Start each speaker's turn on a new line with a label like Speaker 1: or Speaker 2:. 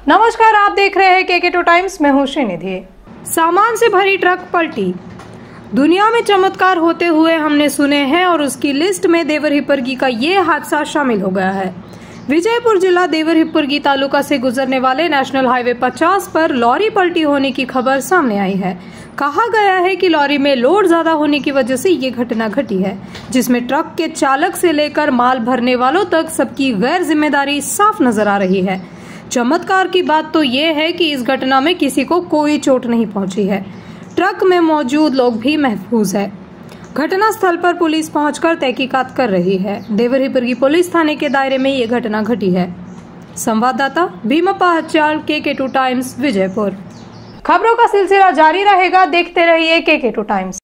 Speaker 1: नमस्कार, आप देख रहे हैं KK2 टाइम्स। मैं हूं श्रीनिधि। सामान से भरी ट्रक पलटी। दुनिया में चमत्कार होते हुए हमने सुने हैं और उसकी लिस्ट में देवर हिप्परगी का ये हादसा शामिल हो गया है। विजयपुर जिला देवर हिप्परगी तालुका से गुजरने वाले नेशनल हाईवे 50 पर लॉरी पलटी होने की खबर सामने आई है। कहा गया है कि लॉरी में लोड ज्यादा होने की वजह से ये घटना घटी है, जिसमें ट्रक के चालक से लेकर माल भरने वालों तक सबकी गैर जिम्मेदारी साफ नजर आ रही है। चमत्कार की बात तो ये है कि इस घटना में किसी को कोई चोट नहीं पहुंची है। ट्रक में मौजूद लोग भी महफूज है। घटना स्थल पर पुलिस पहुंचकर तहकीकात कर रही है। देवर हिप्परगी पुलिस थाने के दायरे में ये घटना घटी है। संवाददाता भीमप्पा हच्चाल, KK2 टाइम्स, विजयपुर। खबरों का सिलसिला जारी रहेगा, देखते रहिए KK2 टाइम्स।